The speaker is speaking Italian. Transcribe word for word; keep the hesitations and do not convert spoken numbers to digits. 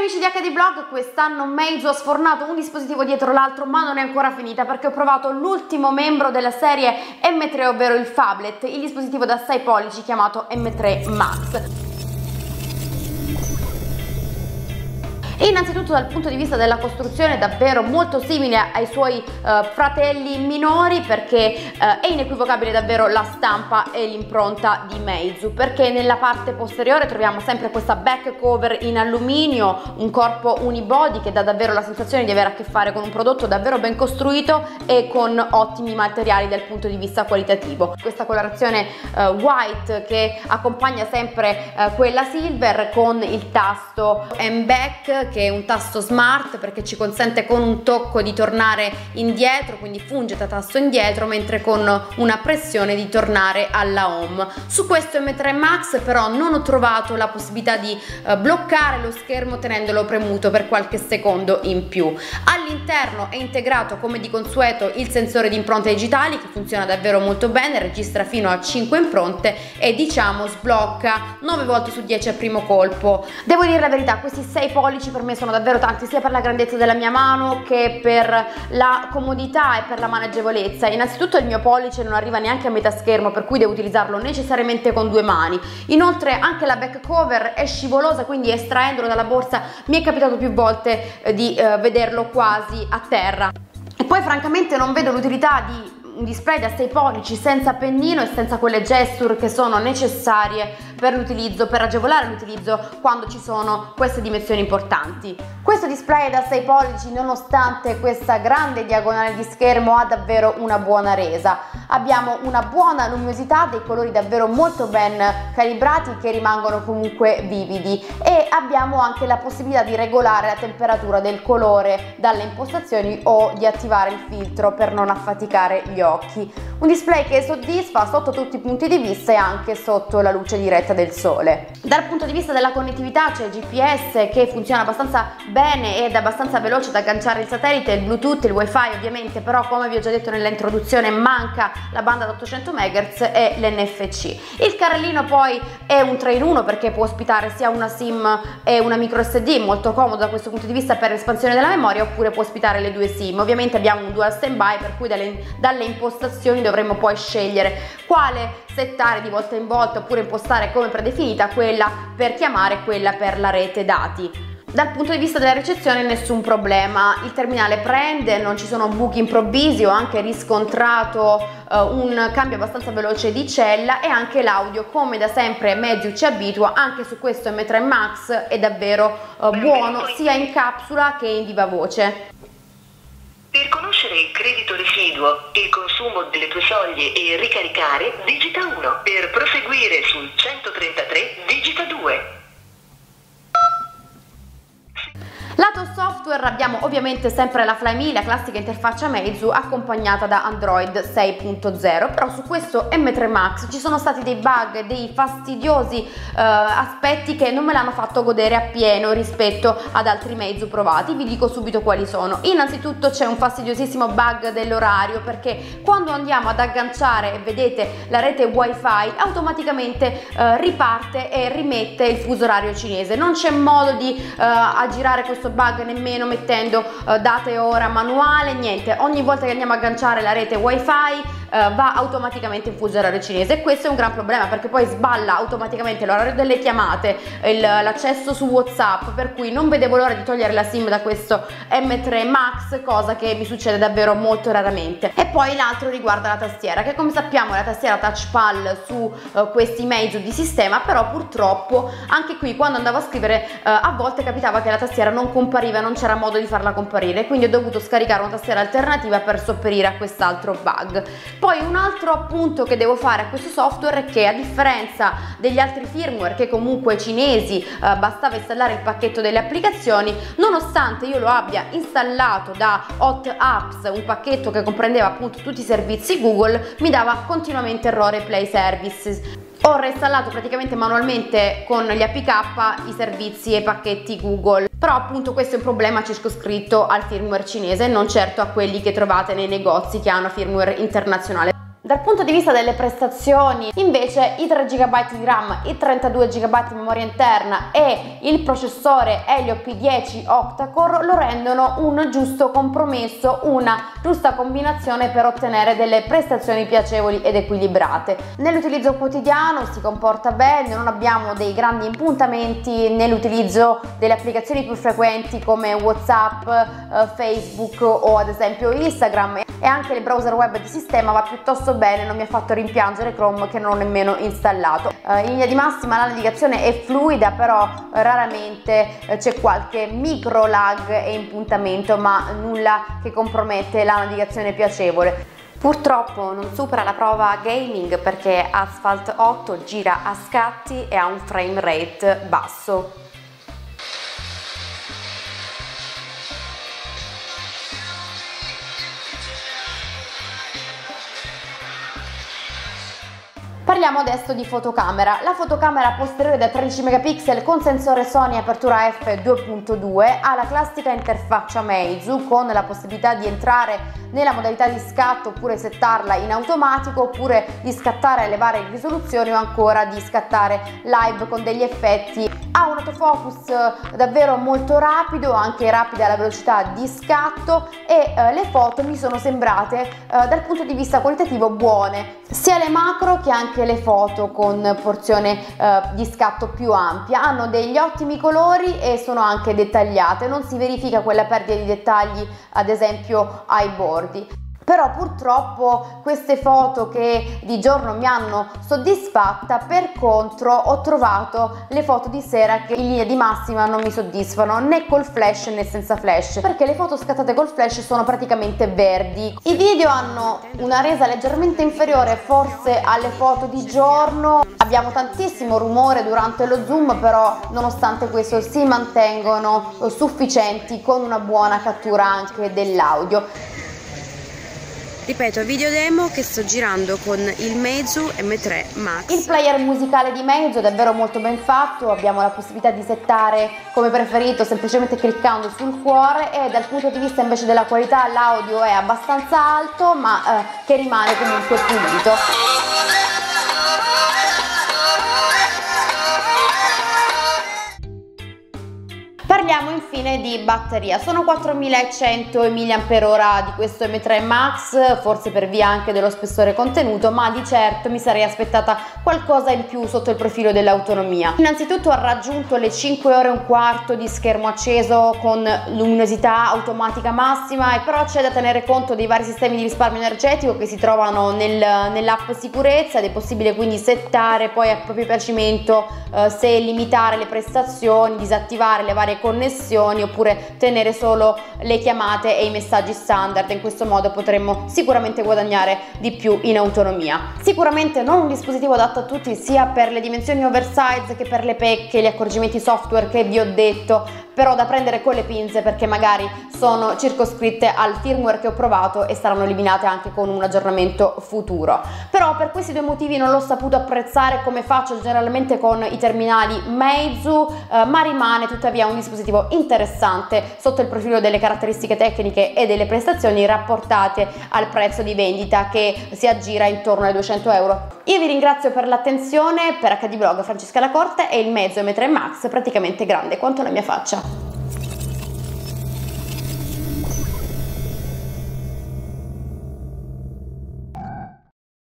amici di acca di Blog, quest'anno Meizu ha sfornato un dispositivo dietro l'altro, ma non è ancora finita perché ho provato l'ultimo membro della serie M tre, ovvero il phablet, il dispositivo da sei pollici chiamato M tre Max. Innanzitutto dal punto di vista della costruzione è davvero molto simile ai suoi uh, fratelli minori, perché uh, è inequivocabile davvero la stampa e l'impronta di Meizu, perché nella parte posteriore troviamo sempre questa back cover in alluminio, un corpo unibody che dà davvero la sensazione di avere a che fare con un prodotto davvero ben costruito e con ottimi materiali dal punto di vista qualitativo. Questa colorazione uh, white che accompagna sempre uh, quella silver, con il tasto M-Back, che è un tasto smart perché ci consente con un tocco di tornare indietro, quindi funge da tasto indietro, mentre con una pressione di tornare alla home. Su questo M tre Max però non ho trovato la possibilità di eh, bloccare lo schermo tenendolo premuto per qualche secondo in più. All'interno è integrato come di consueto il sensore di impronte digitali, che funziona davvero molto bene, registra fino a cinque impronte e diciamo sblocca nove volte su dieci al primo colpo. Devo dire la verità, questi sei pollici per me sono davvero tanti, sia per la grandezza della mia mano che per la comodità e per la maneggevolezza. Innanzitutto il mio pollice non arriva neanche a metà schermo, per cui devo utilizzarlo necessariamente con due mani. Inoltre anche la back cover è scivolosa, quindi estraendolo dalla borsa mi è capitato più volte eh, di eh, vederlo quasi a terra. E poi francamente non vedo l'utilità di un display da sei pollici senza pennino e senza quelle gesture che sono necessarie per l'utilizzo, per agevolare l'utilizzo quando ci sono queste dimensioni importanti. Questo display da sei pollici, nonostante questa grande diagonale di schermo, ha davvero una buona resa. Abbiamo una buona luminosità, dei colori davvero molto ben calibrati che rimangono comunque vividi, e abbiamo anche la possibilità di regolare la temperatura del colore dalle impostazioni o di attivare il filtro per non affaticare gli occhi. Un display che soddisfa sotto tutti i punti di vista e anche sotto la luce diretta del sole. Dal punto di vista della connettività c'è il G P S che funziona abbastanza bene ed è abbastanza veloce da agganciare il satellite, il Bluetooth, il Wi-Fi ovviamente, però come vi ho già detto nell'introduzione manca la banda da ottocento megahertz e l'N F C. Il carrellino poi è un tre in uno perché può ospitare sia una SIM e una micro S D, molto comodo da questo punto di vista per l'espansione della memoria, oppure può ospitare le due SIM. Ovviamente abbiamo un dual standby, per cui dalle, dalle impostazioni dovremo poi scegliere quale settare di volta in volta, oppure impostare come predefinita quella per chiamare e quella per la rete dati. Dal punto di vista della ricezione nessun problema, il terminale prende, non ci sono buchi improvvisi, ho anche riscontrato uh, un cambio abbastanza veloce di cella, e anche l'audio, come da sempre Meizu ci abitua, anche su questo M tre Max è davvero uh, buono sia in capsula che in viva voce. Per conoscere il credito residuo, il consumo delle tue soglie e ricaricare, digita uno. Per proseguire sul centotrentatré, digita due. Lato software abbiamo ovviamente sempre la Flyme, la classica interfaccia Meizu accompagnata da Android sei punto zero, però su questo M tre Max ci sono stati dei bug, dei fastidiosi eh, aspetti che non me l'hanno fatto godere appieno rispetto ad altri Meizu provati. Vi dico subito quali sono. Innanzitutto c'è un fastidiosissimo bug dell'orario, perché quando andiamo ad agganciare e vedete la rete Wi-Fi automaticamente eh, riparte e rimette il fuso orario cinese. Non c'è modo di eh, aggirare questo bug nemmeno mettendo uh, data e ora manuale, niente. Ogni volta che andiamo a agganciare la rete Wi-Fi uh, va automaticamente in fuso orario cinese, e questo è un gran problema perché poi sballa automaticamente l'orario delle chiamate, l'accesso su WhatsApp, per cui non vedevo l'ora di togliere la SIM da questo M tre Max, cosa che mi succede davvero molto raramente. E poi l'altro riguarda la tastiera, che come sappiamo è la tastiera touchpad su uh, questi Meizu di sistema, però purtroppo anche qui quando andavo a scrivere uh, a volte capitava che la tastiera non compariva, non c'era modo di farla comparire, quindi ho dovuto scaricare una tastiera alternativa per sopperire a quest'altro bug. Poi un altro appunto che devo fare a questo software è che, a differenza degli altri firmware che comunque cinesi eh, bastava installare il pacchetto delle applicazioni, nonostante io lo abbia installato da Hot Apps, un pacchetto che comprendeva appunto tutti i servizi Google, mi dava continuamente errore Play Services. Ho reinstallato praticamente manualmente con gli A P K i servizi e i pacchetti Google, però appunto questo è un problema circoscritto al firmware cinese, non certo a quelli che trovate nei negozi che hanno firmware internazionale. Dal punto di vista delle prestazioni, invece, i tre giga di RAM, i trentadue giga di memoria interna e il processore Helio P dieci octa-core lo rendono un giusto compromesso, una giusta combinazione per ottenere delle prestazioni piacevoli ed equilibrate. Nell'utilizzo quotidiano si comporta bene, non abbiamo dei grandi impuntamenti nell'utilizzo delle applicazioni più frequenti come WhatsApp, eh, Facebook o ad esempio Instagram, e anche il browser web di sistema va piuttosto bene, non mi ha fatto rimpiangere Chrome che non ho nemmeno installato. Eh, in linea di massima la navigazione è fluida, però eh, raramente eh, c'è qualche micro lag e impuntamento, ma nulla che compromette la navigazione piacevole. Purtroppo non supera la prova gaming perché Asphalt otto gira a scatti e ha un frame rate basso. Parliamo adesso di fotocamera. La fotocamera posteriore da tredici megapixel con sensore Sony apertura effe due punto due ha la classica interfaccia Meizu con la possibilità di entrare nella modalità di scatto oppure settarla in automatico, oppure di scattare alle varie risoluzioni o ancora di scattare live con degli effetti. Ha un autofocus davvero molto rapido, anche rapida la velocità di scatto, e eh, le foto mi sono sembrate eh, dal punto di vista qualitativo buone, sia le macro che anche le foto con porzione eh, di scatto più ampia. Hanno degli ottimi colori e sono anche dettagliate, non si verifica quella perdita di dettagli ad esempio ai bordi. Però purtroppo queste foto che di giorno mi hanno soddisfatta, per contro ho trovato le foto di sera che in linea di massima non mi soddisfano, né col flash né senza flash, perché le foto scattate col flash sono praticamente verdi. I video hanno una resa leggermente inferiore forse alle foto di giorno, abbiamo tantissimo rumore durante lo zoom, però nonostante questo si mantengono sufficienti con una buona cattura anche dell'audio. Ripeto, video demo che sto girando con il Meizu M tre Max. Il player musicale di Meizu è davvero molto ben fatto, abbiamo la possibilità di settare come preferito semplicemente cliccando sul cuore, e dal punto di vista invece della qualità l'audio è abbastanza alto, ma eh, che rimane comunque pulito. Parliamo infine di batteria. Sono quattromilacento milliamperi ora di questo M tre Max, forse per via anche dello spessore contenuto, ma di certo mi sarei aspettata qualcosa in più sotto il profilo dell'autonomia. Innanzitutto ha raggiunto le cinque ore e un quarto di schermo acceso con luminosità automatica massima, e però c'è da tenere conto dei vari sistemi di risparmio energetico che si trovano nel, nell'app sicurezza, ed è possibile quindi settare poi a proprio piacimento eh, se limitare le prestazioni, disattivare le varie connessioni oppure tenere solo le chiamate e i messaggi standard. In questo modo potremmo sicuramente guadagnare di più in autonomia. Sicuramente non un dispositivo adatto a tutti, sia per le dimensioni oversize che per le pecche, gli accorgimenti software che vi ho detto, però da prendere con le pinze perché magari sono circoscritte al firmware che ho provato e saranno eliminate anche con un aggiornamento futuro. Però per questi due motivi non l'ho saputo apprezzare come faccio generalmente con i terminali Meizu, eh, ma rimane tuttavia un dispositivo interessante sotto il profilo delle caratteristiche tecniche e delle prestazioni rapportate al prezzo di vendita che si aggira intorno ai duecento euro. Io vi ringrazio per l'attenzione. Per acca di Blog Francesca Lacorte e il Meizu M tre Max praticamente grande quanto la mia faccia.